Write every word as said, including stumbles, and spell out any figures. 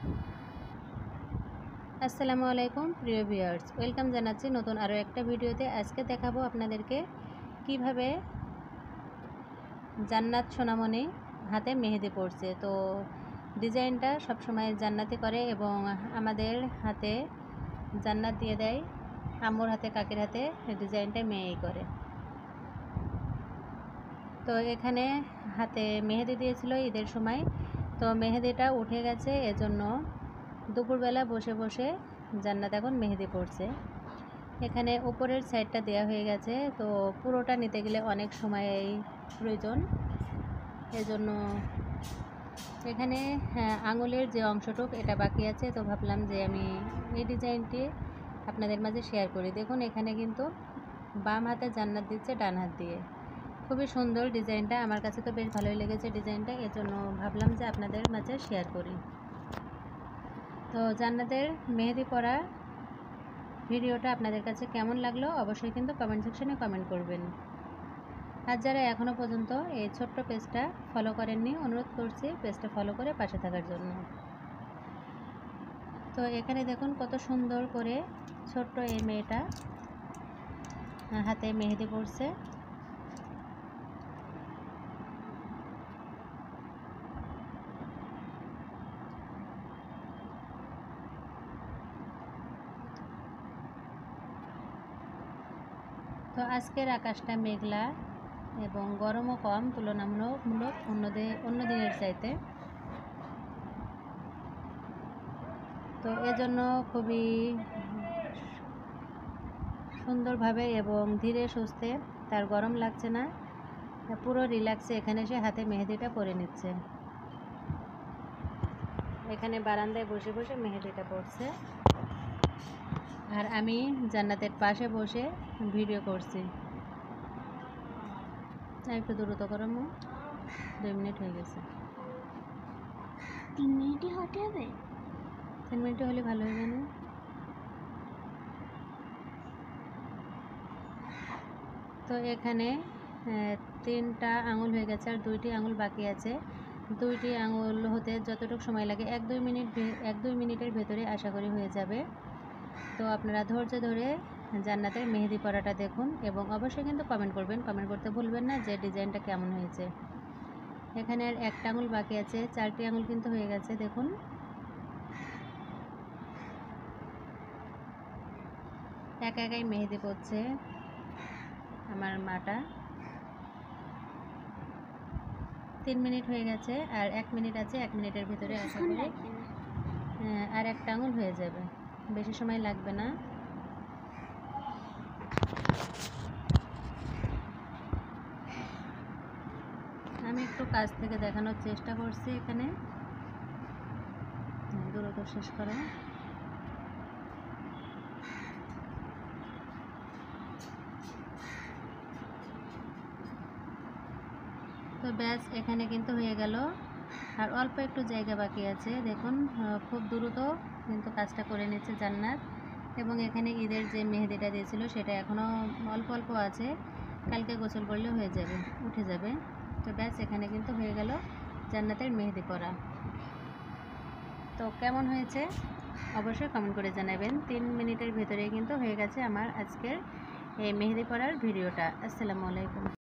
আসসালামু আলাইকুম প্রিয় ভিউয়ার্স, ওয়েলকাম জানাচ্ছি নতুন আরও একটা ভিডিওতে। আজকে দেখাবো আপনাদেরকে কিভাবে জান্নাত সোনামণি হাতে মেহেদি পড়ছে। তো ডিজাইনটা সবসময় জান্নাতি করে এবং আমাদের হাতে জান্নাত দিয়ে দেয়। আম্মুর হাতে, কাকির হাতে ডিজাইনটা মেয়েই করে। তো এখানে হাতে মেহেদি দিয়েছিল ঈদের সময়, তো মেহেদিটা উঠে গেছে, এজন্য দুপুরবেলা বসে বসে জান্নাত এখন মেহেদি পড়ছে। এখানে উপরের সাইডটা দেওয়া হয়ে গেছে, তো পুরোটা নিতে গেলে অনেক সময় প্রয়োজন, এজন্য এখানে হ্যাঁ আঙুলের যে অংশটুক এটা বাকি আছে। তো ভাবলাম যে আমি এই ডিজাইনটি আপনাদের মাঝে শেয়ার করি। দেখুন এখানে কিন্তু বাম হাতে জান্নাত দিচ্ছে ডান হাত দিয়ে। খুবই সুন্দর ডিজাইনটা, আমার কাছে তো বেশ ভালোই লেগেছে ডিজাইনটা, এজন্য ভাবলাম যে আপনাদের মাঝে শেয়ার করি। তো জান্নাতের মেহেদি পরা ভিডিওটা আপনাদের কাছে কেমন লাগলো অবশ্যই কিন্তু কমেন্ট সেকশনে কমেন্ট করবেন। আর যারা এখনও পর্যন্ত এই ছোট্ট পেজটা ফলো করেননি, অনুরোধ করছি পেজটা ফলো করে পাশে থাকার জন্য। তো এখানে দেখুন কত সুন্দর করে ছোট্ট এই মেয়েটা হাতে মেহেদি পড়ছে। তো আজকের আকাশটা মেঘলা এবং গরমও কম তুলনামূলক অন্যদের অন্য দিনের চাইতে। তো এজন্য খুবই সুন্দরভাবে এবং ধীরে সুস্থে, তার গরম লাগছে না, পুরো রিল্যাক্সে এখানে সে হাতে মেহেদিটা পরে নিচ্ছে। এখানে বারান্দায় বসে বসে মেহেদিটা পড়ছে আর আমি জান্নাতের পাশে বসে ভিডিও করছি। একটু দ্রুত করো, দুই মিনিট হয়ে গেছে। তিন মিনিটই হতে হবে? তিন মিনিট হলে ভালো হবে না? তো এখানে তিনটা আঙুল হয়ে গেছে আর দুইটি আঙুল বাকি আছে। দুইটি আঙুল হতে যতটুকু সময় লাগে এক দুই মিনিট এক দুই মিনিটের ভেতরে আশা করি হয়ে যাবে। তো আপনারা ধৈর্য ধরে জান্নাতের মেহেদি পরাটা দেখুন এবং অবশ্যই কিন্তু কমেন্ট করবেন, কমেন্ট করতে ভুলবেন না যে ডিজাইনটা কেমন হয়েছে। এখানে আর একটা আঙুল বাকি আছে, চারটি আঙুল কিন্তু হয়ে গেছে। দেখুন একা একাই মেহেদি পড়ছে আমার মাটা। তিন মিনিট হয়ে গেছে আর এক মিনিট আছে, এক মিনিটের ভিতরে আশা করি আর একটা আঙুল হয়ে যাবে, বেশি সময় লাগবে না। আমি একটু কাছ থেকে দেখানোর চেষ্টা করছি। এখানে দ্রুত শেষ করো। তো ব্যাস এখানে কিন্তু হয়ে গেল আর অল্প একটু জায়গা বাকি আছে। দেখুন খুব দ্রুত কিন্তু কাজটা করে নিচ্ছে জান্নাত এবং এখানে ঈদের যে মেহেদিটা দিয়েছিল সেটা এখনও অল্প অল্প আছে, কালকে গোসল করলে হয়ে যাবে, উঠে যাবে। তো ব্যাস এখানে কিন্তু হয়ে গেল জান্নাতের মেহেদি পরা। তো কেমন হয়েছে অবশ্যই কমেন্ট করে জানাবেন। তিন মিনিটের ভেতরেই কিন্তু হয়ে গেছে আমার আজকের এই মেহেদি পরার ভিডিওটা। আসসালামু আলাইকুম।